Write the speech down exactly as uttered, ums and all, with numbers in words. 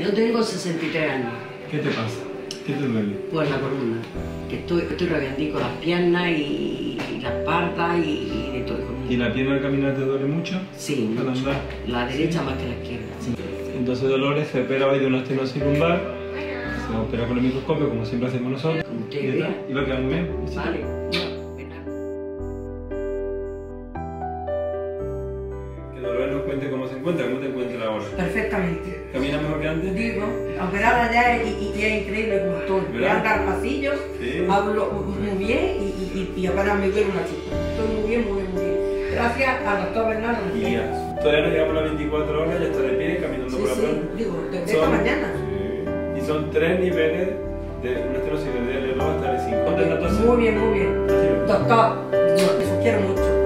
Yo tengo sesenta y tres años. ¿Qué te pasa? ¿Qué te duele? Pues la columna. Que estoy, estoy rebendico las piernas y, y la espalda y, y de todo. ¿Y la pierna al caminar te duele mucho? Sí, ¿Al mucho. andar? La derecha ¿Sí? más que la izquierda. Sí. Entonces Dolores se opera hoy de una estenosis lumbar, se opera con el microscopio como siempre hacemos nosotros. Como usted y, está. vea. Y va a quedar muy bien. ¿Sí? Vale. Que Dolores nos cuente cómo se encuentra, cómo te encuentras ahora. Perfectamente. ¿Camina mejor que antes? Digo, operada ya y, y, y es increíble como estoy. Voy ¿Verdad? a andar pasillos, Sí. hablo muy bien y, y, y, y ahora me veo una chica. Estoy muy bien, muy bien, muy bien. Gracias al doctor Bernardo. Y ya, todavía no llegamos a las veinticuatro horas, ya está de pie, caminando Sí, por la sí, planta. digo, desde Son- esta mañana. Sí. Y son tres niveles de una estenosis de D L dos hasta L cinco. ¿Contenta entonces? Muy bien, muy bien. Así es. Doctor, yo te quiero mucho.